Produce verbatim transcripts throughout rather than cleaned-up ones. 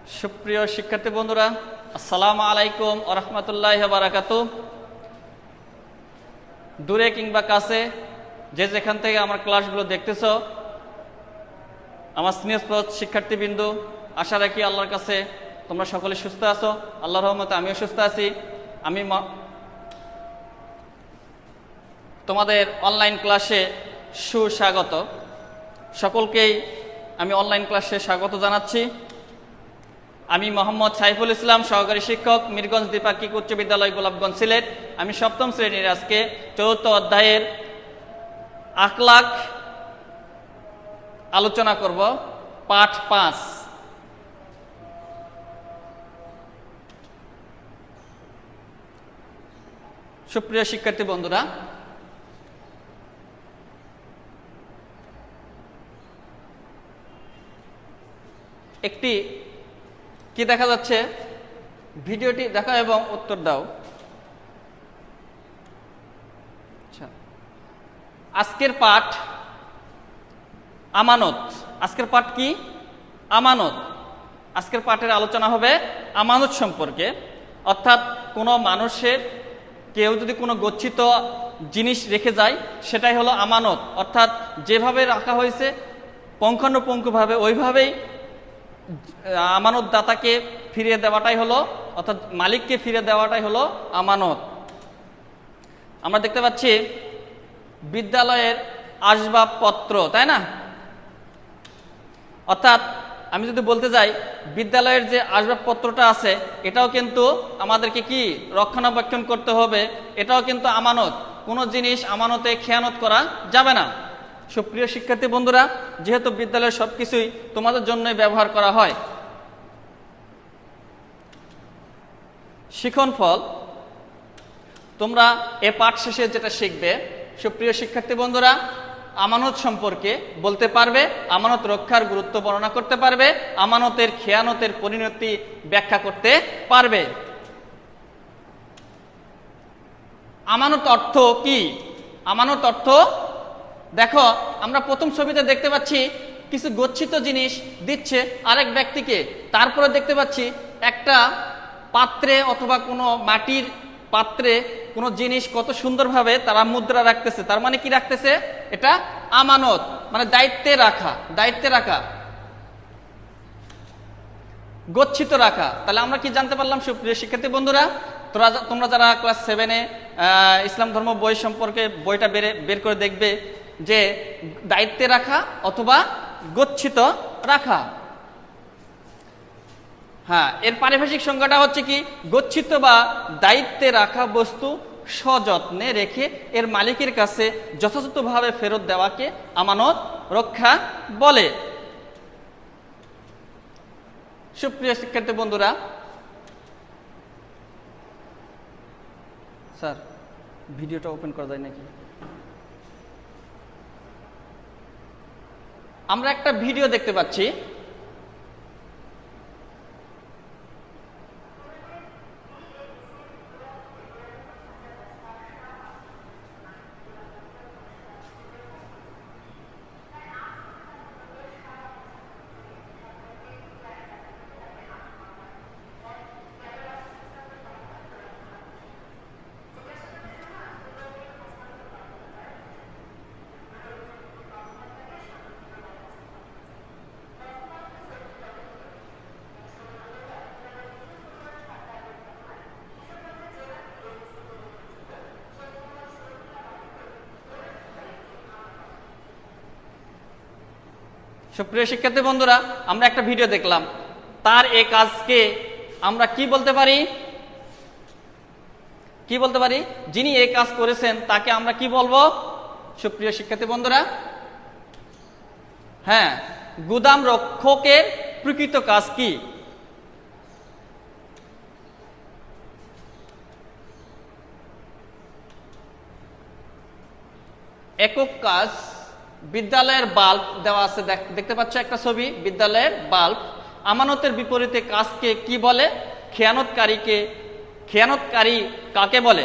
সুপ্রিয় শিক্ষার্থী বন্ধুরা, আসসালামু আলাইকুম ওয়া রাহমাতুল্লাহি ওয়া বারাকাতুহু। দূরে কিংবা কাছে যে যেখান থেকে আমার ক্লাসগুলো দেখতেছো, আমার স্নেহপ্রদ শিক্ষার্থীবৃন্দ, আশা রাখি আল্লাহর কাছে তোমরা সকলে সুস্থ আছো। আল্লাহর রহমতে আমিও সুস্থ আছি। আমি তোমাদের অনলাইন ক্লাসে সুস্বাগত। সকলকেই আমি অনলাইন ক্লাসে স্বাগত জানাচ্ছি। আমি মোহাম্মদ সাইফুল ইসলাম, সহকারী শিক্ষক, মিরগঞ্জ দ্বিপাক্ষিক উচ্চ বিদ্যালয়, গোলাপগঞ্জ, সিলেট। আমি সপ্তম শ্রেণীর আজকে চতুর্থ অধ্যায়ের আখলাক আলোচনা করব, পাঠ পাঁচ। সুপ্রিয় শিক্ষার্থী বন্ধুরা, একটি কি দেখা যাচ্ছে, ভিডিওটি দেখা এবং উত্তর দাও। আচ্ছা, আজকের পাঠ আমানত। আজকের পাঠ কি? আমানত। আজকের পাঠের আলোচনা হবে আমানত সম্পর্কে। অর্থাৎ কোনো মানুষের কেউ যদি কোনো গচ্ছিত জিনিস রেখে যায়, সেটাই হলো আমানত। অর্থাৎ যেভাবে রাখা হয়েছে পুঙ্খানুপুঙ্খভাবে ওইভাবেই আমানত দাতাকে ফিরিয়ে দেওয়াটাই হলো, অর্থাৎ মালিককে ফিরিয়ে দেওয়াটাই হলো আমানত। আমরা দেখতে পাচ্ছি বিদ্যালয়ের আসবাবপত্র, তাই না? অর্থাৎ আমি যদি বলতে যাই, বিদ্যালয়ের যে আসবাবপত্রটা আছে এটাও কিন্তু আমাদেরকে কি রক্ষণাবেক্ষণ করতে হবে। এটাও কিন্তু আমানত। কোনো জিনিস আমানতে খেয়ানত করা যাবে না। সুপ্রিয় শিক্ষার্থী বন্ধুরা, যেহেতু বিদ্যালয়ের সব কিছুই তোমাদের জন্যই ব্যবহার করা হয়। শিখন ফল, তোমরা এ পাঠ শেষে যেটা শিখবে, সুপ্রিয় শিক্ষার্থী বন্ধুরা, আমানত সম্পর্কে বলতে পারবে, আমানত রক্ষার গুরুত্ব বর্ণনা করতে পারবে, আমানতের খেয়ানতের পরিণতি ব্যাখ্যা করতে পারবে। আমানত অর্থ কি? আমানত অর্থ দেখো, আমরা প্রথম ছবিতে দেখতে পাচ্ছি কিছু গচ্ছিত জিনিস দিচ্ছে আরেক ব্যক্তিকে। তারপরে দেখতে পাচ্ছি একটা পাত্রে অথবা কোনো মাটির পাত্রে কোনো জিনিস কত সুন্দরভাবে তারা মুদ্রা রাখতেছে। তার মানে কি রাখতেছে? এটা আমানত, মানে দায়িত্বে রাখা, দায়িত্বে রাখা, গচ্ছিত রাখা। তাহলে আমরা কি জানতে পারলাম সুপ্রিয় শিক্ষার্থী বন্ধুরা? তোরা তোমরা যারা ক্লাস সেভেনে ইসলাম ধর্ম বই সম্পর্কে বইটা বের বের করে দেখবে যে দায়িত্বে রাখা অথবা গচ্ছিত রাখা। হ্যাঁ, এর পারিভাষিক সংজ্ঞাটা হচ্ছে কি? গচ্ছিত বা দায়িত্বে রাখা বস্তু সযত্নে রেখে এর মালিকের কাছে যথাযথভাবে ফেরত দেওয়াকে আমানত রক্ষা বলে। সুপ্রিয় শিক্ষার্থী বন্ধুরা, স্যার ভিডিওটা ওপেন করা যায় নাকি? আমরা একটা ভিডিও দেখতে পাচ্ছি। সুপ্রিয় শিক্ষার্থী বন্ধুরা, আমরা একটা ভিডিও দেখলাম। তার এই কাজকে আমরা কি বলতে পারি? কি বলতে পারি? যিনি এই কাজ করেছেন তাকে আমরা কি বলবো সুপ্রিয় শিক্ষার্থী বন্ধুরা? হ্যাঁ, গুদাম রক্ষকের প্রকৃত কাজ কি? একক কাজ। বিদ্যালয়ের বাল্ব দেওয়া আছে, দেখতে পাচ্ছ একটা ছবি, বিদ্যালয়ের বাল্ব। আমানতের বিপরীতে কাজকে কি বলে? খেয়ানতকারীকে খেয়ানতকারী কাকে বলে?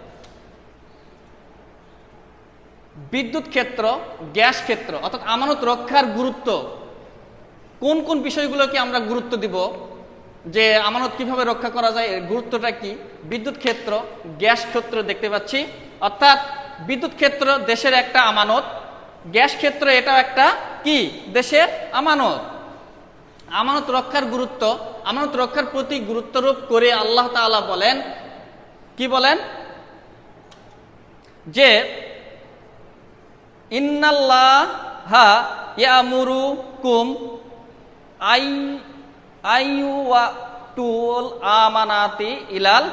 বিদ্যুৎ ক্ষেত্র, গ্যাস ক্ষেত্র। অর্থাৎ আমানত রক্ষার গুরুত্ব কোন কোন বিষয়গুলোকে আমরা গুরুত্ব দিব যে আমানত কিভাবে রক্ষা করা যায়, এর গুরুত্বটা কি। বিদ্যুৎ ক্ষেত্র, গ্যাস ক্ষেত্র দেখতে পাচ্ছি, অর্থাৎ বিদ্যুৎ ক্ষেত্র দেশের একটা আমানত, গ্যাস ক্ষেত্র এটাও একটা কি দেশের আমানত। আমানত রক্ষার গুরুত্ব, আমানত রক্ষার প্রতি গুরুত্বারোপ করে আল্লাহ তাআলা বলেন, কি বলেন, যে ইন্নাল্লাহা ইয়ামুরুকুম আই আইওয়াতুল আমানাতি ইলাল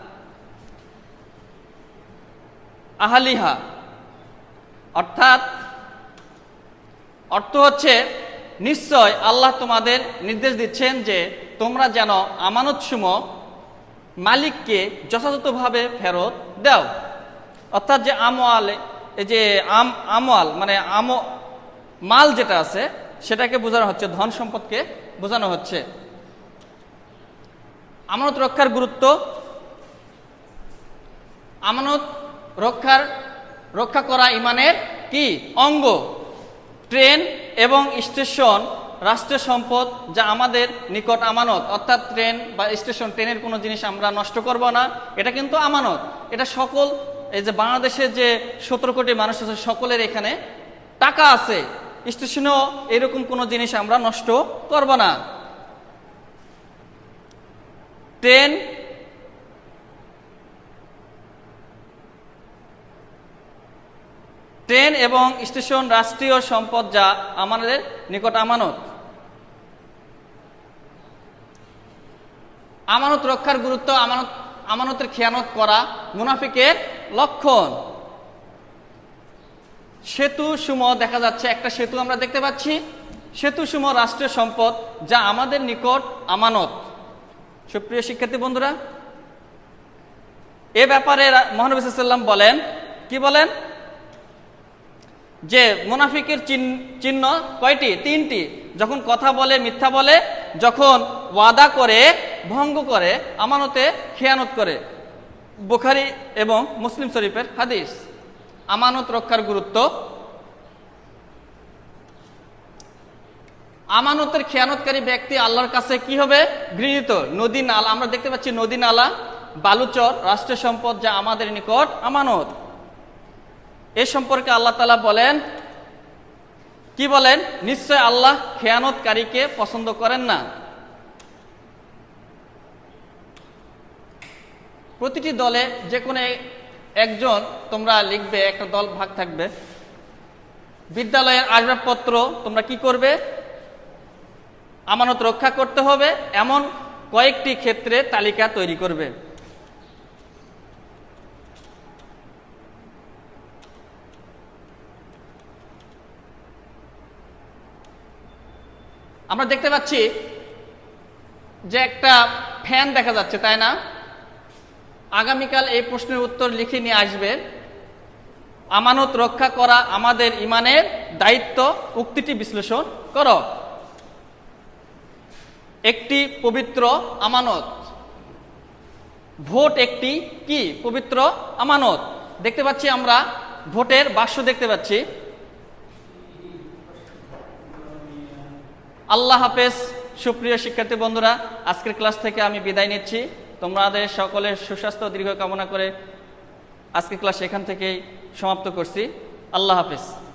আহলিহা, অর্থাৎ অর্থ হচ্ছে নিশ্চয় আল্লাহ তোমাদের নির্দেশ দিচ্ছেন যে তোমরা যেন আমানতসমূহ মালিককে যথাযথভাবে ফেরত দাও। অর্থাৎ যে আমওয়াল, এই যে আম আমওয়াল মানে আম মাল যেটা আছে সেটাকে বোঝানো হচ্ছে, ধন সম্পদকে বোঝানো হচ্ছে। আমানত রক্ষার গুরুত্ব, আমানত রক্ষার রক্ষা করা ইমানের কি অঙ্গ। ট্রেন এবং স্টেশন রাষ্ট্রীয় সম্পদ, যা আমাদের নিকট আমানত, অর্থাৎ ট্রেন বা স্টেশন, ট্রেনের কোনো জিনিস আমরা নষ্ট করব না, এটা কিন্তু আমানত। এটা সকল এই যে বাংলাদেশের যে সতেরো কোটি মানুষ আছে সকলের এখানে টাকা আছে, স্টেশনেও এরকম কোনো জিনিস আমরা নষ্ট করব না। ট্রেন ট্রেন এবং স্টেশন রাষ্ট্রীয় সম্পদ, যা আমাদের নিকট আমানত। আমানত রক্ষার গুরুত্ব, আমানত আমানতের খেয়ানত করা মুনাফিকের লক্ষণ। সেতু সমূহ দেখা যাচ্ছে, একটা সেতু আমরা দেখতে পাচ্ছি, সেতু সমূহ রাষ্ট্রীয় সম্পদ, যা আমাদের নিকট আমানত। সুপ্রিয় শিক্ষার্থী বন্ধুরা, এ ব্যাপারে মহানবী সাল্লাল্লাহু আলাইহি ওয়াসাল্লাম বলেন, কি বলেন, যে মুনাফিকের চিহ্ন কয়টি? তিনটি। যখন কথা বলে মিথ্যা বলে, যখন ওয়াদা করে ভঙ্গ করে, আমানতে খেয়ানত করে। বুখারী এবং মুসলিম শরীফের হাদিস। আমানত রক্ষার গুরুত্ব, আমানতের খেয়ানতকারী ব্যক্তি আল্লাহর কাছে কি হবে? ঘৃণিত। নদী নালা, আমরা দেখতে পাচ্ছি নদী নালা, বালুচর রাষ্ট্রীয় সম্পদ, যা আমাদের নিকট আমানত। এ সম্পর্কে আল্লাহ তাআলা বলেন, কি বলেন, নিশ্চয় আল্লাহ খেয়ানতকারীকে পছন্দ করেন না। প্রতিটি দলে যে কোনো একজন তোমরা লিখবে, একটা দল ভাগ থাকবে। বিদ্যালয়ের আসবাবপত্র তোমরা কি করবে? আমানত রক্ষা করতে হবে এমন কয়েকটি ক্ষেত্রে তালিকা তৈরি করবে। আমরা দেখতে পাচ্ছি যে একটা ফ্যান দেখা যাচ্ছে, তাই না? আগামীকাল এই প্রশ্নের উত্তর লিখে নিয়ে আসবে। আমানত রক্ষা করা আমাদের ঈমানের দায়িত্ব, উক্তিটি বিশ্লেষণ করো। একটি পবিত্র আমানত। ভোট একটি কি পবিত্র আমানত। দেখতে পাচ্ছি আমরা ভোটের বাক্স দেখতে পাচ্ছি। আল্লাহ হাফেজ। সুপ্রিয় শিক্ষার্থী বন্ধুরা, আজকের ক্লাস থেকে আমি বিদায় নিচ্ছি। তোমাদের সকলের সুস্বাস্থ্য দীর্ঘ কামনা করে আজকের ক্লাস এখান থেকেই সমাপ্ত করছি। আল্লাহ হাফেজ।